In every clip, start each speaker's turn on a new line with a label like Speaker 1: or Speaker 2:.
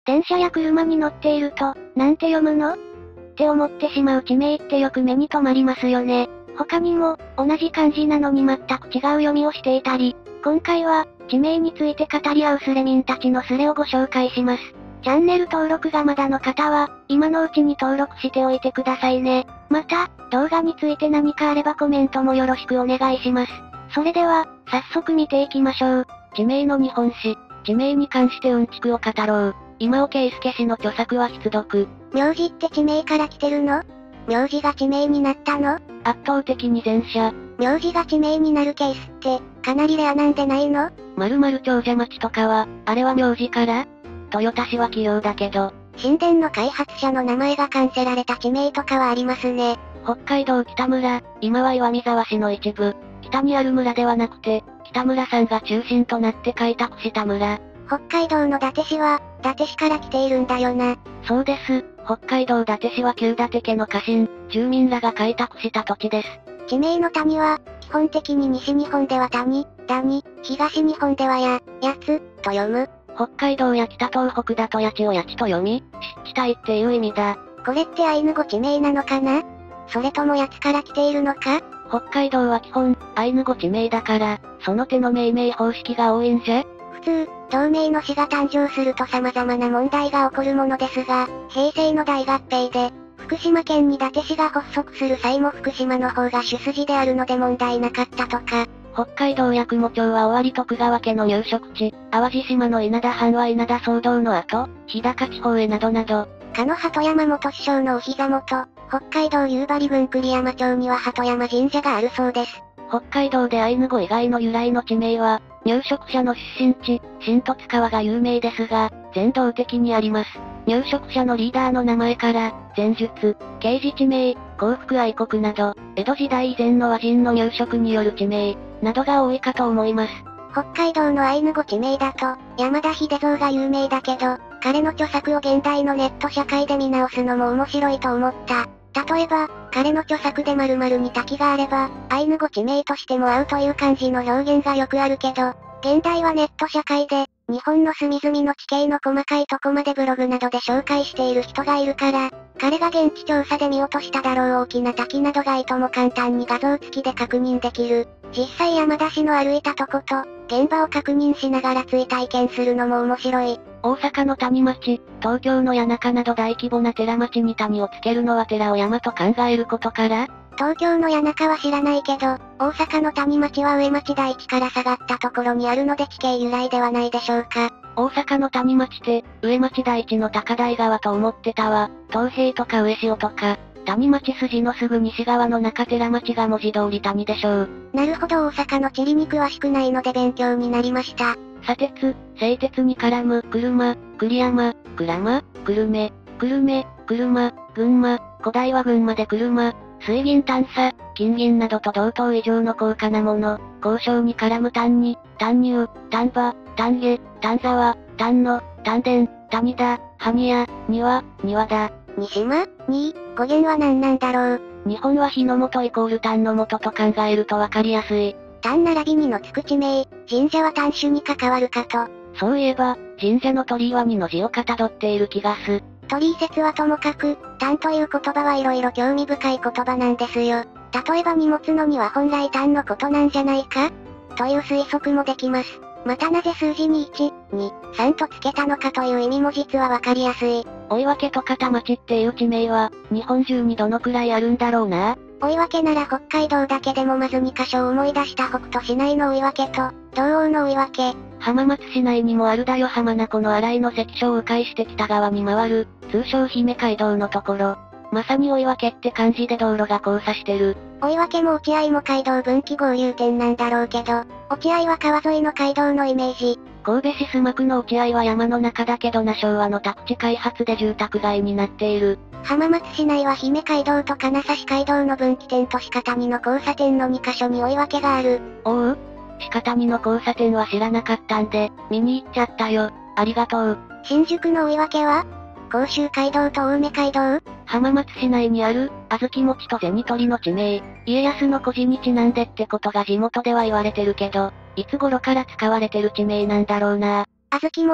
Speaker 1: 電車や車に乗っていると、なんて読むのって思ってしまう地名ってよく目に留まりますよね。他にも、同じ漢字なのに全く違う読みをしていたり、今回は、地名について語り合うスレミンたちのスレをご紹介します。チャンネル登録がまだの方は、今のうちに登録しておいてくださいね。また、動画について何かあればコメントもよろしくお願いします。それでは、早速見ていきましょう。
Speaker 2: 地名の日本史、地名に関してうんちくを語ろう。今尾圭介氏の著作は必読。
Speaker 1: 名字って地名から来てるの？名字が地名になったの？
Speaker 2: 圧倒的に前者。
Speaker 1: 名字が地名になるケースって、かなりレアなんでないの？
Speaker 2: 〇〇長者町とかは、あれは名字から？豊田市は器用だけど。
Speaker 1: 神殿の開発者の名前が冠せられた地名とかはありますね。
Speaker 2: 北海道北村、今は岩見沢市の一部。北にある村ではなくて、北村さんが中心となって開拓した村。
Speaker 1: 北海道の伊達市は、伊達市から来ているんだよな。
Speaker 2: そうです。北海道伊達市は旧伊達家の家臣、住民らが開拓した土地です。
Speaker 1: 地名の谷は、基本的に西日本では谷、谷、東日本ではやつ、と読む。
Speaker 2: 北海道や北東北だと八千を八千と読み、湿地帯っていう意味だ。
Speaker 1: これってアイヌ語地名なのかな？それとも八つから来ているのか？
Speaker 2: 北海道は基本、アイヌ語地名だから、その手の命名方式が多いんじゃ？
Speaker 1: 普通、同名の市が誕生すると様々な問題が起こるものですが、平成の大合併で、福島県に伊達市が発足する際も福島の方が主筋であるので問題なかったとか。
Speaker 2: 北海道八雲町は尾張徳川家の入植地、淡路島の稲田藩は稲田騒動の後、日高地方へなどなど。
Speaker 1: かの鳩山本師匠のお膝元、北海道夕張郡栗山町には鳩山神社があるそうです。
Speaker 2: 北海道でアイヌ語以外の由来の地名は、入植者の出身地、新十津川が有名ですが、全道的にあります。入植者のリーダーの名前から、前述、刑事地名、幸福愛国など、江戸時代以前の和人の入植による地名、などが多いかと思います。
Speaker 1: 北海道のアイヌ語地名だと、山田秀蔵が有名だけど、彼の著作を現代のネット社会で見直すのも面白いと思った。例えば、彼の著作で〇〇に滝があれば、アイヌ語地名としても合うという感じの表現がよくあるけど、現代はネット社会で、日本の隅々の地形の細かいとこまでブログなどで紹介している人がいるから、彼が現地調査で見落としただろう大きな滝などがいとも簡単に画像付きで確認できる。実際山田氏の歩いたとこと、現場を確認しながら追体験するのも面白い。
Speaker 2: 大阪の谷町、東京の谷中など大規模な寺町に谷をつけるのは寺を山と考えることから？
Speaker 1: 東京の谷中は知らないけど、大阪の谷町は上町台地から下がったところにあるので地形由来ではないでしょうか。
Speaker 2: 大阪の谷町って、上町台地の高台川と思ってたわ。東平とか上潮とか、谷町筋のすぐ西側の中寺町が文字通り谷でしょう。
Speaker 1: なるほど大阪の地理に詳しくないので勉強になりました。
Speaker 2: 砂鉄、製鉄に絡む、車、栗山、鞍馬、久留米、久留米、車、群馬、古代は群馬で車、水銀探査、金銀などと同等以上の高価なもの、交渉に絡む丹に、丹入、丹波、丹下、丹沢、丹野、丹田、谷田、埴屋、庭、庭だ。
Speaker 1: 三島に、語源は何なんだろう。
Speaker 2: 日本は火の元イコール丹の元と考えるとわかりやすい。
Speaker 1: 丹並びにのつく地名、神社は丹種に関わるかと。
Speaker 2: そういえば、神社の鳥居は2の字をかたどっている気がす。
Speaker 1: 鳥居説はともかく、丹という言葉はいろいろ興味深い言葉なんですよ。例えば荷物の2は本来丹のことなんじゃないかという推測もできます。またなぜ数字に1、2、3とつけたのかという意味も実はわかりやすい。
Speaker 2: 追分と片町っていう地名は、日本中にどのくらいあるんだろうな。
Speaker 1: 追分なら北海道だけでもまず2カ所を思い出した北斗市内の追分と、道央の追分。
Speaker 2: 浜松市内にもあるだよ浜名湖の新井の関所を迂回して北側に回る、通称姫街道のところ。まさに追分って漢字で道路が交差してる。
Speaker 1: 追分も落合も街道分岐合流点なんだろうけど、落合は川沿いの街道のイメージ。
Speaker 2: 神戸市須磨区の落合は山の中だけどな昭和の宅地開発で住宅街になっている。
Speaker 1: 浜松市内は姫街道と金指街道の分岐点と鹿谷の交差点の2カ所に追分がある。
Speaker 2: おう？鹿谷の交差点は知らなかったんで、見に行っちゃったよ。ありがとう。
Speaker 1: 新宿の追分は甲州街道と青梅街道？
Speaker 2: 浜松市内にある、小豆餅と銭取りの地名、家康の故事にちなんでってことが地元では言われてるけど、いつ頃から使われてる地名なんだろうな。
Speaker 1: 小豆餅、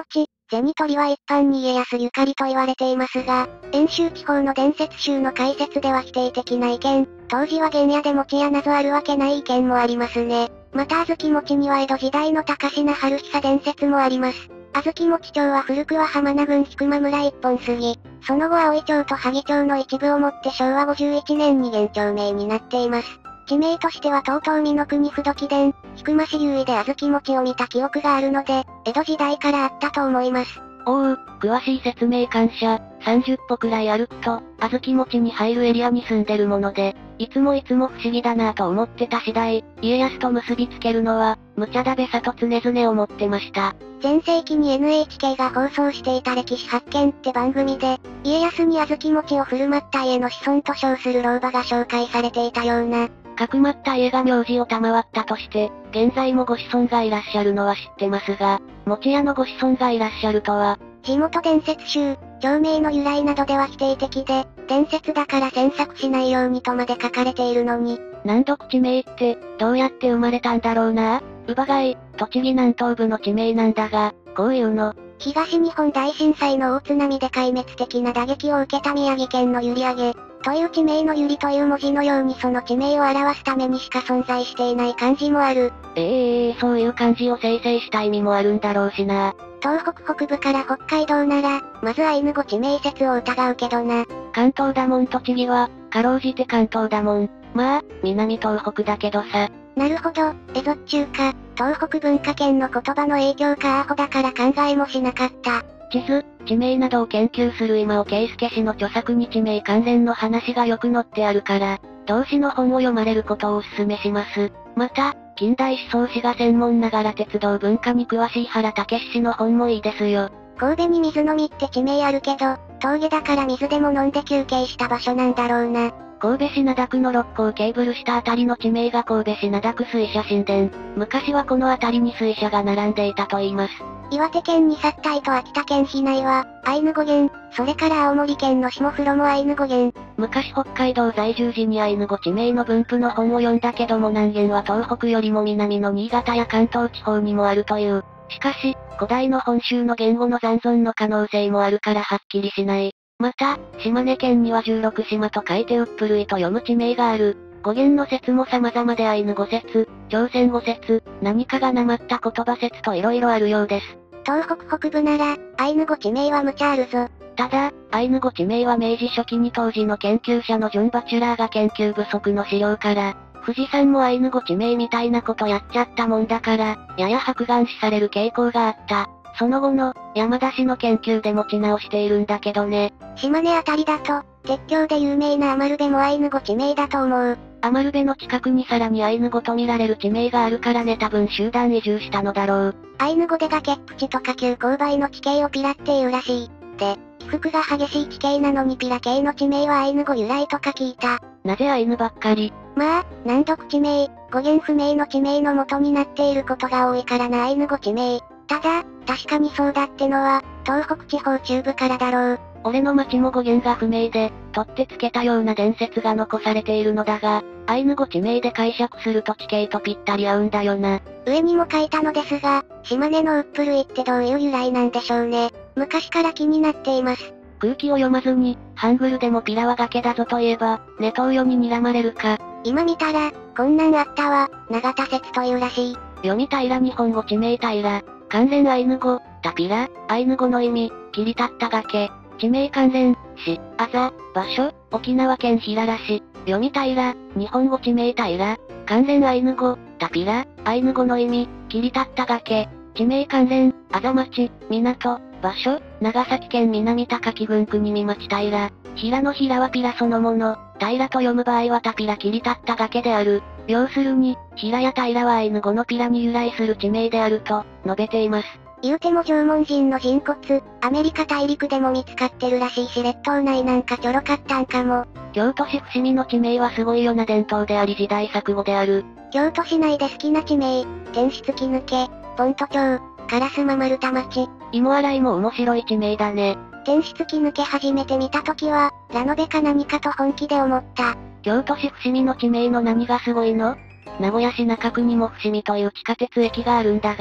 Speaker 1: 銭取りは一般に家康ゆかりと言われていますが、遠州地方の伝説集の解説では否定的な意見、当時は原野で餅やなぞあるわけない意見もありますね。また小豆餅には江戸時代の高階春久伝説もあります。小豆餅町は古くは浜名郡菊間村一本杉、その後葵町と萩町の一部をもって昭和51年に現町名になっています。地名としてはとうとう美濃国不時伝、菊間市優位で小豆餅を見た記憶があるので、江戸時代からあったと思います。
Speaker 2: おう、詳しい説明感謝。30歩くらい歩くと、小豆餅に入るエリアに住んでるもので、いつも不思議だなぁと思ってた次第、家康と結びつけるのは、無茶だべさと常々思ってました。
Speaker 1: 前世紀に NHK が放送していた歴史発見って番組で、家康に小豆餅を振る舞った家の子孫と称する老婆が紹介されていたような。
Speaker 2: かくまった家が名字を賜ったとして、現在もご子孫がいらっしゃるのは知ってますが、餅屋のご子孫がいらっしゃるとは、
Speaker 1: 地元伝説集、町名の由来などでは否定的で、伝説だから詮索しないようにとまで書かれているのに。
Speaker 2: 難読地名って、どうやって生まれたんだろうな。乳母貝、栃木南東部の地名なんだが、こういうの。
Speaker 1: 東日本大震災の大津波で壊滅的な打撃を受けた宮城県の閖上、という地名の百合という文字のようにその地名を表すためにしか存在していない漢字もある。
Speaker 2: そういう漢字を生成した意味もあるんだろうしな。
Speaker 1: 東北北部から北海道なら、まずアイヌ語地名説を疑うけどな。
Speaker 2: 関東だもん栃木は、かろうじて関東だもん。まあ、南東北だけどさ。
Speaker 1: なるほど、蝦夷っちゅうか、東北文化圏の言葉の影響かアホだから考えもしなかった。
Speaker 2: 地図、地名などを研究する今尾圭介氏の著作に地名関連の話がよく載ってあるから、同氏の本を読まれることをお勧めします。また、近代思想史が専門ながら鉄道文化に詳しい原武氏の本もいいですよ。
Speaker 1: 神戸に水飲みって地名あるけど、峠だから水でも飲んで休憩した場所なんだろうな。
Speaker 2: 神戸市灘区の六甲ケーブルしたあたりの地名が神戸市灘区水車神殿。昔はこのあたりに水車が並んでいたと言います。
Speaker 1: 岩手県に殺体と秋田県比内は、アイヌ語源、それから青森県の下風呂もアイヌ語源。
Speaker 2: 昔北海道在住時にアイヌ語地名の分布の本を読んだけども南限は東北よりも南の新潟や関東地方にもあるという。しかし、古代の本州の言語の残存の可能性もあるからはっきりしない。また、島根県には16島と書いてウップ類と読む地名がある。語源の説も様々でアイヌ語説、朝鮮語説、何かがなまった言葉説と色々あるようです。
Speaker 1: 東北北部なら、アイヌ語地名は無茶あるぞ。
Speaker 2: ただ、アイヌ語地名は明治初期に当時の研究者のジョン・バチュラーが研究不足の資料から、富士山もアイヌ語地名みたいなことやっちゃったもんだから、やや白眼視される傾向があった。その後の、山田氏の研究で持ち直しているんだけどね。
Speaker 1: 島根あたりだと、鉄橋で有名なアマルベもアイヌ語地名だと思う。
Speaker 2: アマルベの近くにさらにアイヌ語と見られる地名があるからね多分集団移住したのだろう。
Speaker 1: アイヌ語で崖っぷちとか急勾配の地形をピラっていうらしい。で、起伏が激しい地形なのにピラ系の地名はアイヌ語由来とか聞いた。
Speaker 2: なぜアイヌばっかり？
Speaker 1: まあ、難読地名、語源不明の地名の元になっていることが多いからなアイヌ語地名。ただ、確かにそうだってのは、東北地方中部からだろう。
Speaker 2: 俺の町も語源が不明で、取ってつけたような伝説が残されているのだが、アイヌ語地名で解釈すると地形とぴったり合うんだよな。
Speaker 1: 上にも書いたのですが、島根のウップ類ってどういう由来なんでしょうね。昔から気になっています。
Speaker 2: 空気を読まずに、ハングルでもピラは崖だぞと言えば、ネトウヨに睨まれるか。
Speaker 1: 今見たら、こんなんあったわ、長田説というらしい。
Speaker 2: 読み平日本語地名平。関連アイヌ語、タピラ、アイヌ語の意味、切り立った崖。地名関連、市、あざ、場所、沖縄県平良市。読み平、日本語地名平。関連アイヌ語、タピラ、アイヌ語の意味、切り立った崖。地名関連、あざ町、港、場所、長崎県南高木郡国見町平。平の平はピラそのもの、平と読む場合はタピラ切り立った崖である。要するに、平や平はアイヌ語のピラに由来する地名であると、述べています。
Speaker 1: 言うても縄文人の人骨、アメリカ大陸でも見つかってるらしいし列島内なんかちょろかったんかも。
Speaker 2: 京都市伏見の地名はすごいよな伝統であり時代錯誤である。
Speaker 1: 京都市内で好きな地名、天室木抜け、ポント町、烏丸丸太町。
Speaker 2: 芋洗いも面白い地名だね。
Speaker 1: 天室木抜け初めて見た時は、ラノベか何かと本気で思った。
Speaker 2: 京都市伏見の地名の何がすごいの？名古屋市中区にも伏見という地下鉄駅があるんだが、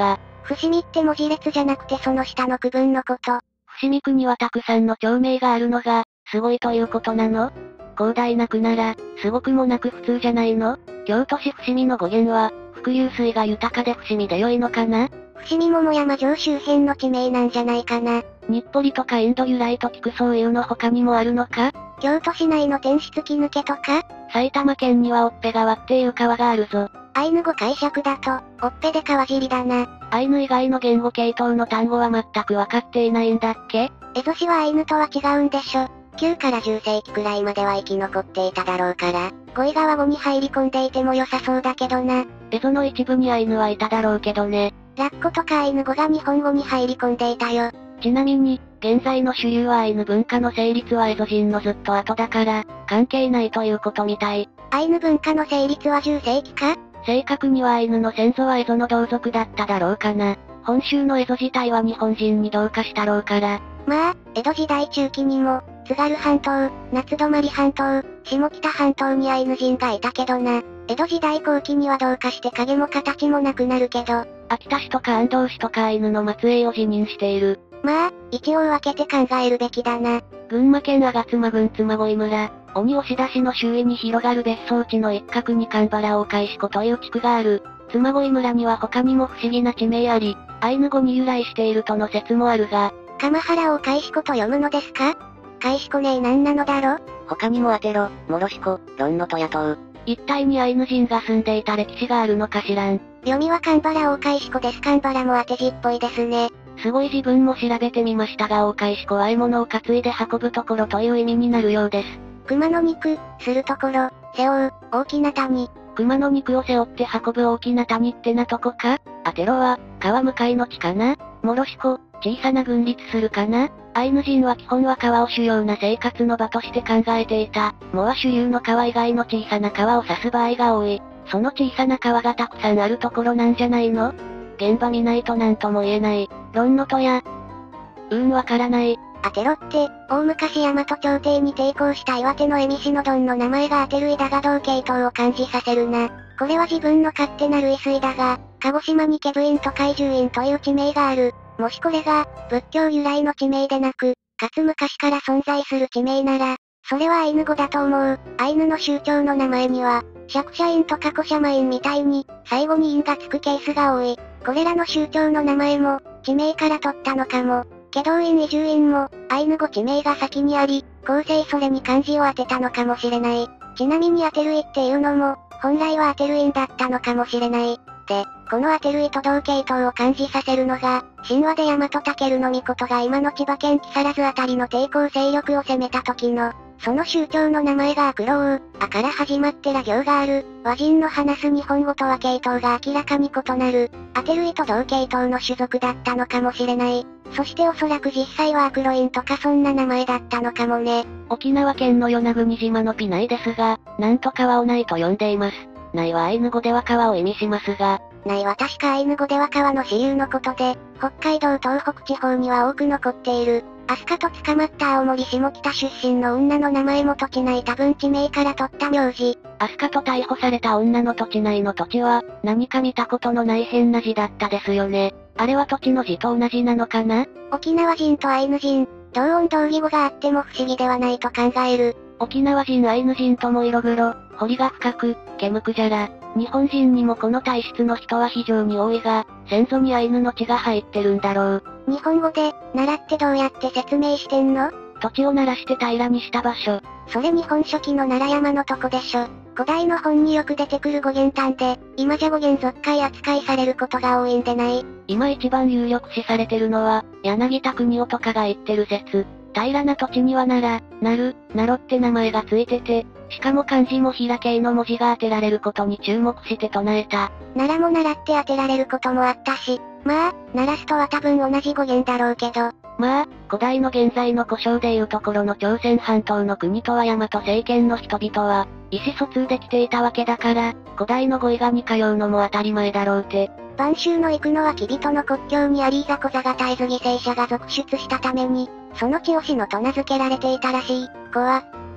Speaker 1: 伏見って文字列じゃなくてその下の区分のこと。
Speaker 2: 伏見区にはたくさんの町名があるのが、すごいということなの？広大な区なら、すごくもなく普通じゃないの？京都市伏見の語源は、伏流水が豊かで伏見で良いのかな？
Speaker 1: 伏見桃山城周辺の地名なんじゃないかな。
Speaker 2: 日暮里とかインド由来と聞くそういうの他にもあるのか？
Speaker 1: 京都市内の天湿木抜けとか？
Speaker 2: 埼玉県にはおっぺ川っていう川があるぞ。
Speaker 1: アイヌ語解釈だと、おっぺで川尻だな。
Speaker 2: アイヌ以外の言語系統の単語は全くわかっていないんだっけ？
Speaker 1: 蝦夷市はアイヌとは違うんでしょ。9から10世紀くらいまでは生き残っていただろうから、五井川語に入り込んでいても良さそうだけどな。
Speaker 2: 蝦夷の一部にアイヌはいただろうけどね。
Speaker 1: ラッコとかアイヌ語が日本語に入り込んでいたよ。
Speaker 2: ちなみに、現在の主流はアイヌ文化の成立は蝦夷人のずっと後だから、関係ないということみたい。
Speaker 1: アイヌ文化の成立は10世紀か？
Speaker 2: 正確にはアイヌの先祖は蝦夷の同族だっただろうかな。本州の蝦夷自体は日本人に同化したろうから。
Speaker 1: まあ、江戸時代中期にも、津軽半島、夏泊半島、下北半島にアイヌ人がいたけどな。江戸時代後期には同化して影も形もなくなるけど。
Speaker 2: 秋田市とか安藤市とかアイヌの末裔を自認している。
Speaker 1: まあ、一応分けて考えるべきだな。
Speaker 2: 群馬県吾妻郡嬬恋村、鬼押出しの周囲に広がる別荘地の一角に神原大海子という地区がある。嬬恋村には他にも不思議な地名あり、アイヌ語に由来しているとの説もあるが、
Speaker 1: 鎌原大海子と読むのですか？海子ねえなんなのだろ？
Speaker 3: 他にも当てろ、もろしこ、ロンノトヤ島。
Speaker 2: 一帯にアイヌ人が住んでいた歴史があるのか知らん。
Speaker 1: 読みは神原大海子です。神原も当て字っぽいですね。
Speaker 2: すごい自分も調べてみましたが大海子は獲物を担いで運ぶところという意味になるようです。
Speaker 1: 熊の肉、するところ、背負う、大きな谷。
Speaker 2: 熊の肉を背負って運ぶ大きな谷ってなとこか？当てろは、川向かいの地かな？もろしこ、小さな群立するかな？アイヌ人は基本は川を主要な生活の場として考えていた。藻は主流の川以外の小さな川を指す場合が多い。その小さな川がたくさんあるところなんじゃないの？現場見ないとなんとも言えない。ロンノトヤ。わからない。
Speaker 1: 当てろって、大昔大和朝廷に抵抗した岩手の蝦夷のドンの名前が当てるいだが同系統を感じさせるな。これは自分の勝手な類推だが、鹿児島にケブインと海獣院という地名がある。もしこれが、仏教由来の地名でなく、かつ昔から存在する地名なら、それはアイヌ語だと思う。アイヌの宗教の名前には、釈迦院とか古社マ院みたいに、最後に院がつくケースが多い。これらの宗教の名前も、地名から取ったのかも。祁答院移住院も、アイヌ語地名が先にあり、後世それに漢字を当てたのかもしれない。ちなみに当てるいっていうのも、本来は当てる院だったのかもしれない。で、この当てるいと同系統を感じさせるのが、神話で大和武の命が今の千葉県木更津あたりの抵抗勢力を攻めた時の、その宗教の名前がアクロウ、あから始まってら行がある。和人の話す日本語とは系統が明らかに異なる。当てるいと同系統の種族だったのかもしれない。そしておそらく実際はアクロインとかそんな名前だったのかもね。
Speaker 2: 沖縄県の与那国島のピナイですが、なんと川をないと呼んでいます。ないはアイヌ語では川を意味しますが、
Speaker 1: ないは確かアイヌ語では川の支流のことで、北海道東北地方には多く残っている。アスカと捕まった青森下北出身の女の名前も土地内多分地名から取った名字。
Speaker 2: アスカと逮捕された女の土地内の土地は、何か見たことのない変な字だったですよね。あれは土地の字と同じなのかな？
Speaker 1: 沖縄人とアイヌ人、同音同義語があっても不思議ではないと考える。
Speaker 2: 沖縄人アイヌ人とも色黒、彫りが深く、毛むくじゃら。日本人にもこの体質の人は非常に多いが、先祖にアイヌの血が入ってるんだろう。
Speaker 1: 日本語で、習ってどうやって説明してんの？
Speaker 2: 土地を鳴らして平らにした場所。
Speaker 1: それ日本書紀の奈良山のとこでしょ。古代の本によく出てくる語源単で、今じゃ語源属解扱いされることが多いんでない？
Speaker 2: 今一番有力視されてるのは、柳田国夫とかが言ってる説。平らな土地にはなら、なる、なろって名前がついてて、しかも漢字も平形の文字が当てられることに注目して唱えた。
Speaker 1: 奈良も習って当てられることもあったし、まあ、鳴らすとは多分同じ語源だろうけど。
Speaker 2: まあ、古代の現在の古称でいうところの朝鮮半島の国とは大和政権の人々は、意思疎通できていたわけだから、古代の語彙がに通うのも当たり前だろうて。
Speaker 1: 播州の行くのはキビトの国境にありいざこざが絶えず犠牲者が続出したために、その地を市のと名付けられていたらしい。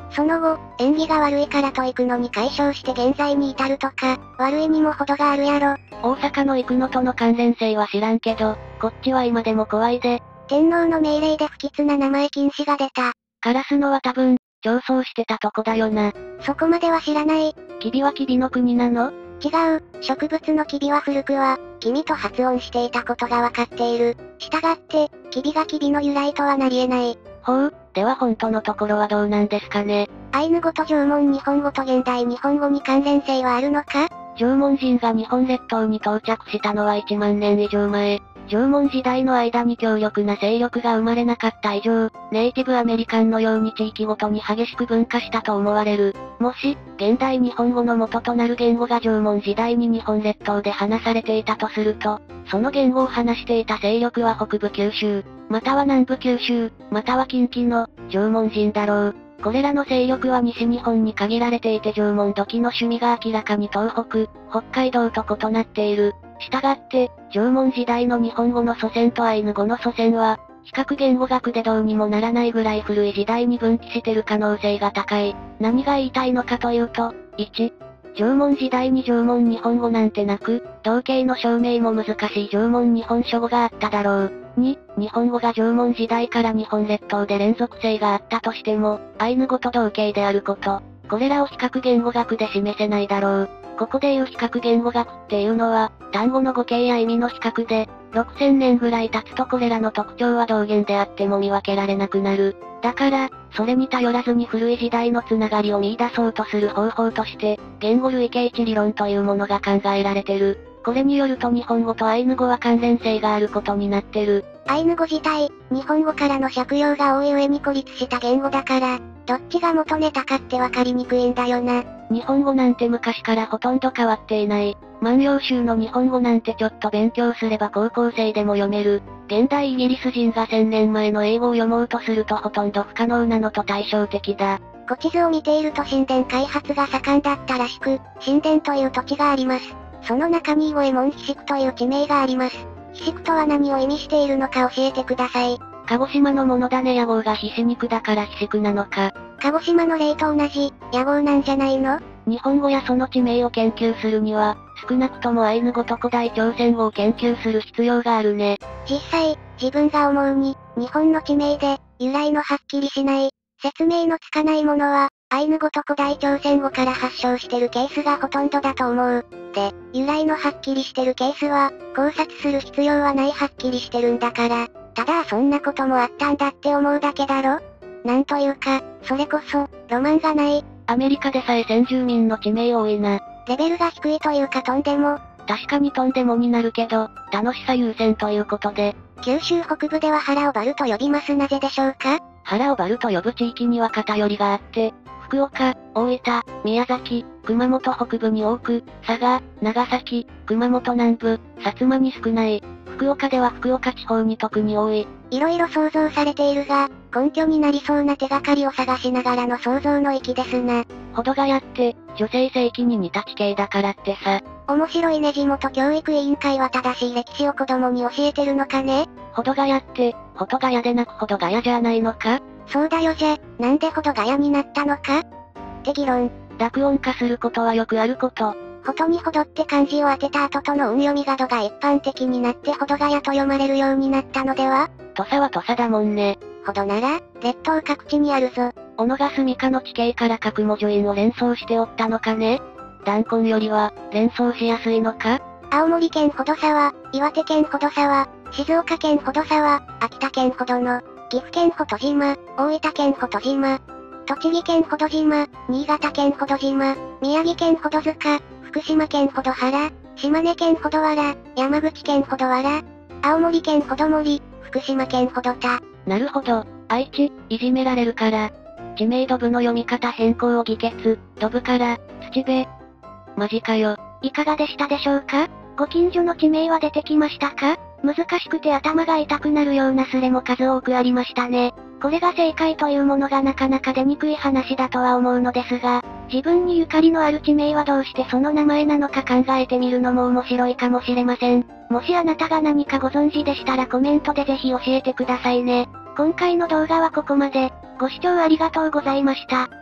Speaker 1: その後、縁起が悪いからと行くのに解消して現在に至るとか、悪いにも程があるやろ。
Speaker 2: 大阪の行くのとの関連性は知らんけど、こっちは今でも怖いで。
Speaker 1: 天皇の命令で不吉な名前禁止が出た。
Speaker 2: カラスのは多分、競争してたとこだよな。
Speaker 1: そこまでは知らない。
Speaker 2: キビはキビの国なの？
Speaker 1: 違う、植物のキビは古くは、君と発音していたことがわかっている。したがって、キビがキビの由来とはなり得ない。
Speaker 2: ほう、では本当のところはどうなんですかね。
Speaker 1: アイヌ語と縄文日本語と現代日本語に関連性はあるのか？
Speaker 2: 縄文人が日本列島に到着したのは1万年以上前。縄文時代の間に強力な勢力が生まれなかった以上、ネイティブアメリカンのように地域ごとに激しく分化したと思われる。もし、現代日本語の元となる言語が縄文時代に日本列島で話されていたとすると、その言語を話していた勢力は北部九州、または南部九州、または近畿の縄文人だろう。これらの勢力は西日本に限られていて縄文土器の趣味が明らかに東北、北海道と異なっている。したがって、縄文時代の日本語の祖先とアイヌ語の祖先は、比較言語学でどうにもならないぐらい古い時代に分岐してる可能性が高い。何が言いたいのかというと、1、縄文時代に縄文日本語なんてなく、同型の証明も難しい縄文日本書語があっただろう。2、日本語が縄文時代から日本列島で連続性があったとしても、アイヌ語と同型であること。これらを比較言語学で示せないだろう。ここで言う比較言語学っていうのは、単語の語形や意味の比較で、6000年ぐらい経つとこれらの特徴は同源であっても見分けられなくなる。だから、それに頼らずに古い時代のつながりを見出そうとする方法として、言語類型値理論というものが考えられてる。これによると日本語とアイヌ語は関連性があることになってる。
Speaker 1: アイヌ語自体、日本語からの借用が多い上に孤立した言語だから、どっちが元ネタかってわかりにくいんだよな。
Speaker 2: 日本語なんて昔からほとんど変わっていない。万葉集の日本語なんてちょっと勉強すれば高校生でも読める。現代イギリス人が1000年前の英語を読もうとするとほとんど不可能なのと対照的だ。
Speaker 1: 古地図を見ていると神殿開発が盛んだったらしく、神殿という土地があります。その中に伊五右衛門菱久という地名があります。菱久とは何を意味しているのか教えてください。
Speaker 2: 鹿児島のものだね。屋号がひし肉だから菱久なのか。
Speaker 1: 鹿児島の例と同じ、屋号なんじゃないの？
Speaker 2: 日本語やその地名を研究するには、少なくともアイヌ語と古代朝鮮語を研究する必要があるね。
Speaker 1: 実際、自分が思うに、日本の地名で、由来のはっきりしない、説明のつかないものは、アイヌ語と古代朝鮮語から発祥してるケースがほとんどだと思う。で、由来のはっきりしてるケースは、考察する必要はないはっきりしてるんだから、ただそんなこともあったんだって思うだけだろ？なんというか、それこそ、ロマンがない。
Speaker 2: アメリカでさえ先住民の地名多いな。
Speaker 1: レベルが低いというかとんでも。
Speaker 2: 確かにとんでもになるけど、楽しさ優先ということで。
Speaker 1: 九州北部では腹をバルと呼びます。なぜでしょうか？
Speaker 2: 腹をバルと呼ぶ地域には偏りがあって、福岡、大分、宮崎、熊本北部に多く、佐賀、長崎、熊本南部、薩摩に少ない。福岡では福岡地方に特に多い。
Speaker 1: いろいろ想像されているが、根拠になりそうな手がかりを探しながらの想像の域ですな。
Speaker 2: 保土ヶ谷って、女性性器に似た地形だからってさ。
Speaker 1: 面白いね。地元教育委員会は正しい歴史を子供に教えてるのかね？
Speaker 2: 保土ヶ谷って、保土ヶ谷でなく保土ヶ谷じゃないのか？
Speaker 1: そうだよ。じゃ、なんで保土ヶ谷になったのかって議論。
Speaker 2: 濁音化することはよくあること。
Speaker 1: ほとにほどって漢字を当てた後との音読みがどが一般的になって保土ヶ谷と読まれるようになったのでは？
Speaker 2: 土佐は土佐だもんね。
Speaker 1: ほどなら、列島各地にあるぞ。
Speaker 2: 小野が住処の地形から各文字音を連想しておったのかね？弾痕よりは、連想しやすいのか？
Speaker 1: 青森県ほど沢、岩手県ほど沢、静岡県ほど沢、秋田県ほどの、岐阜県ほど島、大分県ほど島、栃木県ほど島、新潟県ほど島、宮城県ほど塚、福島県ほど原、島根県ほど原、山口県ほど原、青森県ほど森、福島県ほど田。
Speaker 2: なるほど、愛知、いじめられるから。地名ドブの読み方変更を議決、ドブから、土部。マジかよ。
Speaker 1: いかがでしたでしょうか？ご近所の地名は出てきましたか？難しくて頭が痛くなるようなスレも数多くありましたね。これが正解というものがなかなか出にくい話だとは思うのですが、自分にゆかりのある地名はどうしてその名前なのか考えてみるのも面白いかもしれません。もしあなたが何かご存知でしたらコメントでぜひ教えてくださいね。今回の動画はここまで。ご視聴ありがとうございました。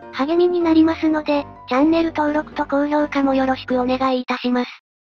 Speaker 2: 励みになりますので、チャンネル登録と高評価もよろしくお願いいたします。